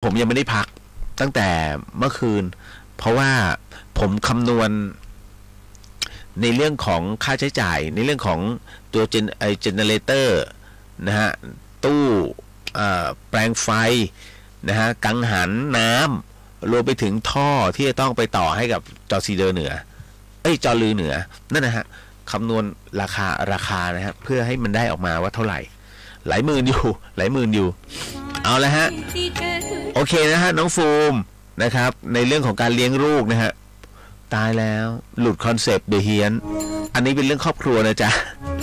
ผมยังไม่ได้พักตั้งแต่เมื่อคืนเพราะว่าผมคำนวณในเรื่องของค่าใช้จ่ายในเรื่องของตัวเจเนเรเตอร์นะฮะตู้แปลงไฟนะฮะกังหันน้ำรวมไปถึงท่อที่จะต้องไปต่อให้กับจอซีเดอร์เหนือจอลือเหนือนั่นนะฮะคำนวณราคานะฮะเพื่อให้มันได้ออกมาว่าเท่าไหร่หลายหมื่นอยู่เอาละฮะโอเคนะฮะน้องฟูมนะครับในเรื่องของการเลี้ยงลูกนะฮะตายแล้วหลุดคอนเซปต์เดอะเฮียนอันนี้เป็นเรื่องครอบครัวนะจ๊ะ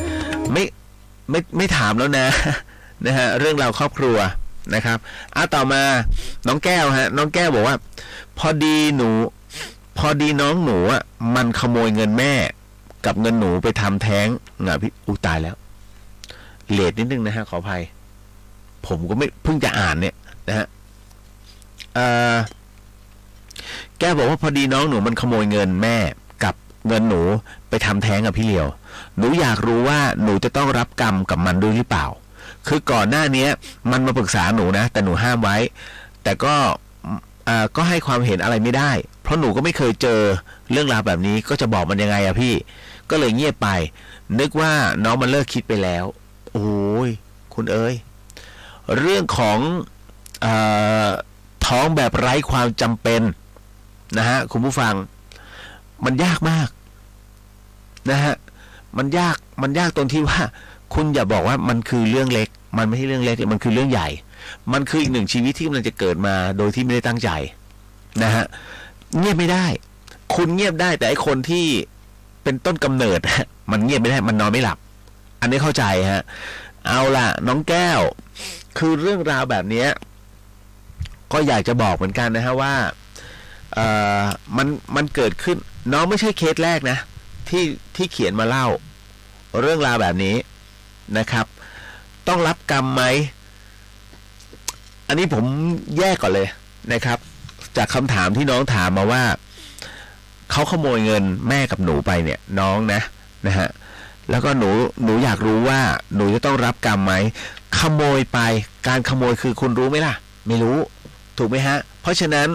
ไม่ถามแล้วนะฮะเรื่องราวครอบครัวนะครับต่อมาน้องแก้วฮะน้องแก้วบอกว่าพอดีน้องหนูอ่ะมันขโมยเงินแม่กับเงินหนูไปทำแท้งพี่ตายแล้วเลทนิดนึงนะฮะขออภัยผมก็ไม่เพิ่งจะอ่านเนี่ยนะฮะแกบอกว่าพอดีน้องหนูมันขโมยเงินแม่กับเงินหนูไปทำแท้งกับพี่เลียวหนูอยากรู้ว่าหนูจะต้องรับกรรมกับมันด้วยหรือเปล่าคือก่อนหน้านี้มันมาปรึกษาหนูนะแต่หนูห้ามไว้แต่ก็ให้ความเห็นอะไรไม่ได้เพราะหนูก็ไม่เคยเจอเรื่องราวแบบนี้ก็จะบอกมันยังไงพี่ก็เลยเงียบไปนึกว่าน้องมันเลิกคิดไปแล้วโอ้ยคุณเอ๋ยเรื่องของท้องแบบไร้ความจำเป็นนะฮะคุณผู้ฟังมันยากมากนะฮะมันยากตรงที่ว่าคุณอย่าบอกว่ามันคือเรื่องเล็กมันไม่ใช่เรื่องเล็กมันคือเรื่องใหญ่มันคืออีกหนึ่งชีวิตที่กำลังจะเกิดมาโดยที่ไม่ได้ตั้งใจนะฮะเงียบไม่ได้คุณเงียบได้แต่ไอคนที่เป็นต้นกำเนิดมันเงียบไม่ได้มันนอนไม่หลับอันนี้เข้าใจฮะเอาล่ะน้องแก้วคือเรื่องราวแบบนี้ก็อยากจะบอกเหมือนกันนะฮะว่ามันเกิดขึ้นน้องไม่ใช่เคสแรกนะที่เขียนมาเล่าเรื่องราวแบบนี้นะครับต้องรับกรรมไหมอันนี้ผมแยกก่อนเลยนะครับจากคำถามที่น้องถามมาว่าเขาขโมยเงินแม่กับหนูไปเนี่ยน้องนะฮะแล้วก็หนูอยากรู้ว่าหนูจะต้องรับกรรมไหมขโมยไปการขโมยคือคุณรู้ไหมล่ะไม่รู้ถูกไหมฮะเพราะฉะนั้น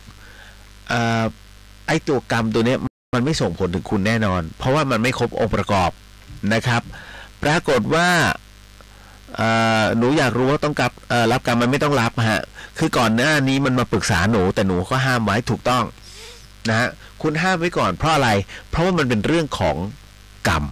ไอ้ตัวกรรมตัวนี้มันไม่ส่งผลถึงคุณแน่นอนเพราะว่ามันไม่ครบองค์ประกอบนะครับปรากฏว่าหนูอยากรู้ว่าต้องรับกรรมมันไม่ต้องรับฮะคือก่อนหน้านี้มันมาปรึกษาหนูแต่หนูก็ห้ามไว้ถูกต้องนะฮะคุณห้ามไว้ก่อนเพราะอะไรเพราะว่ามันเป็นเรื่องของกรรม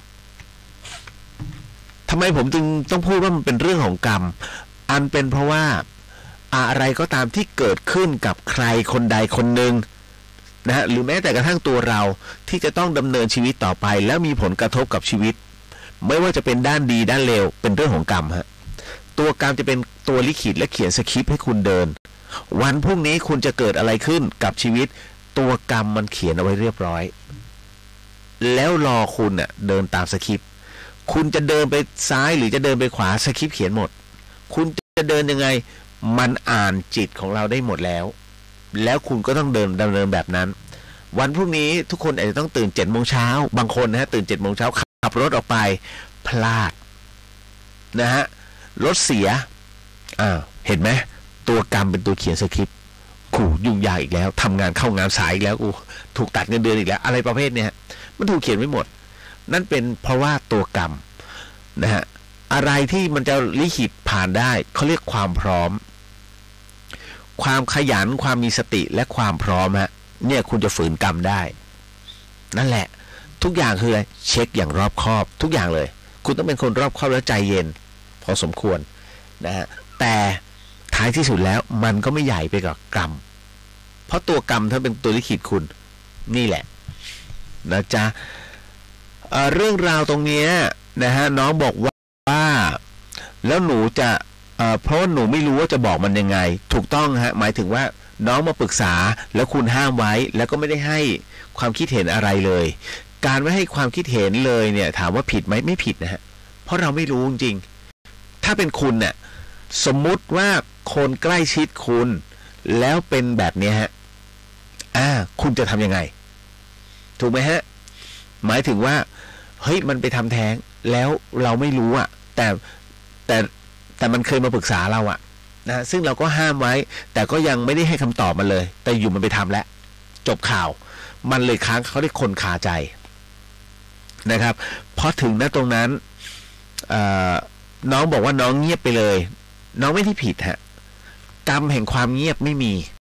ทำไมผมจึงต้องพูดว่ามันเป็นเรื่องของกรรมอันเป็นเพราะว่าอะไรก็ตามที่เกิดขึ้นกับใครคนใดคนหนึ่งนะฮะหรือแม้แต่กระทั่งตัวเราที่จะต้องดำเนินชีวิตต่อไปแล้วมีผลกระทบกับชีวิตไม่ว่าจะเป็นด้านดีด้านเลวเป็นเรื่องของกรรมฮะตัวกรรมจะเป็นตัวลิขิตและเขียนสคริปต์ให้คุณเดินวันพรุ่งนี้คุณจะเกิดอะไรขึ้นกับชีวิตตัวกรรมมันเขียนเอาไว้เรียบร้อยแล้วรอคุณเดินตามสคริปต์คุณจะเดินไปซ้ายหรือจะเดินไปขวาสคริปต์เขียนหมดคุณจะเดินยังไงมันอ่านจิตของเราได้หมดแล้วคุณก็ต้องดำเนินแบบนั้นวันพรุ่งนี้ทุกคนอาจจะต้องตื่น7 โมงเช้าบางคนนะฮะตื่น7 โมงเช้าขับรถออกไปพลาดนะฮะรถเสียเห็นไหมตัวกรรมเป็นตัวเขียนสคริปต์ขู่ยุ่งยากอีกแล้วทำงานเข้างานสายอีกแล้วถูกตัดเงินเดือนอีกแล้วอะไรประเภทเนี้ยมันถูกเขียนไว้หมดนั่นเป็นเพราะว่าตัวกรรมนะฮะอะไรที่มันจะลิขิตผ่านได้เขาเรียกความพร้อมความขยันความมีสติและความพร้อมฮะเนี่ยคุณจะฝืนกรรมได้นั่นแหละทุกอย่างคืออะไรเช็คอย่างรอบคอบทุกอย่างเลยคุณต้องเป็นคนรอบคอบและใจเย็นพอสมควรนะฮะแต่ท้ายที่สุดแล้วมันก็ไม่ใหญ่ไปกับกรรมเพราะตัวกรรมถ้าเป็นตัวลิขิตคุณนี่แหละนะจ๊ะเรื่องราวตรงนี้นะฮะน้องบอกว่าแล้วหนูจะเพราะหนูไม่รู้ว่าจะบอกมันยังไงถูกต้องฮะหมายถึงว่าน้องมาปรึกษาแล้วคุณห้ามไว้แล้วก็ไม่ได้ให้ความคิดเห็นอะไรเลยการไม่ให้ความคิดเห็นเลยเนี่ยถามว่าผิดไหมไม่ผิดนะฮะเพราะเราไม่รู้จริงๆถ้าเป็นคุณเนี่ยสมมุติว่าคนใกล้ชิดคุณแล้วเป็นแบบนี้ฮะคุณจะทำยังไงถูกไหมฮะหมายถึงว่าเฮ้ยมันไปทำแท้งแล้วเราไม่รู้แต่มันเคยมาปรึกษาเรานะซึ่งเราก็ห้ามไว้แต่ก็ยังไม่ได้ให้คำตอบมาเลยแต่อยู่มันไปทำแล้วจบข่าวมันเลยค้างเขาได้คนคาใจนะครับพอถึงตรงนั้นน้องบอกว่าน้องเงียบไปเลยน้องไม่ที่ผิดฮะกรรมแห่งความเงียบไม่มี